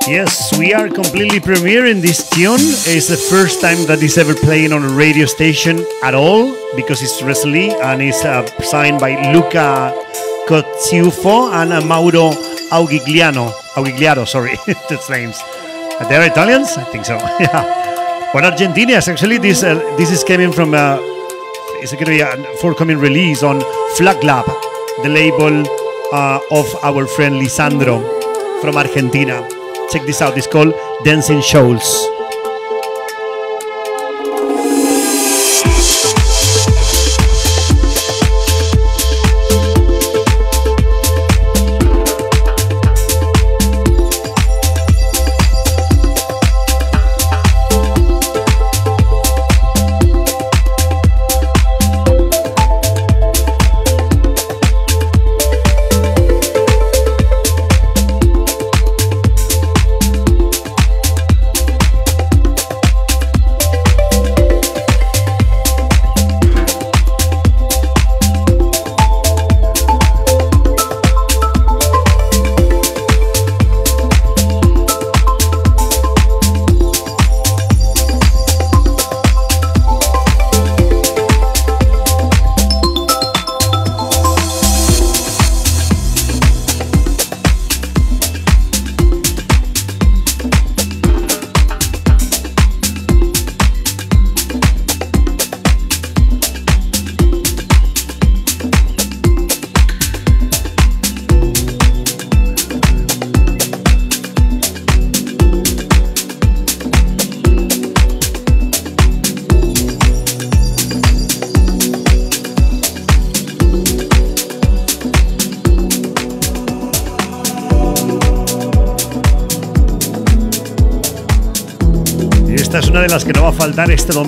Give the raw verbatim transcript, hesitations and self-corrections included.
Yes, we are completely premiering this tune. It's the first time that it's ever playing on a radio station at all because it's recently and it's uh, signed by Luca Cozziuffo and uh, Mauro Augigliano. Augigliano, sorry, that's names. They're Italians? I think so. Yeah. Or Argentinians. Actually, this uh, this is coming from uh, it's going to be a forthcoming release on Flag Lab, the label uh, of our friend Lisandro from Argentina. Check this out. It's called Dancing Shoals. Esta es una de las que no va a faltar este domingo.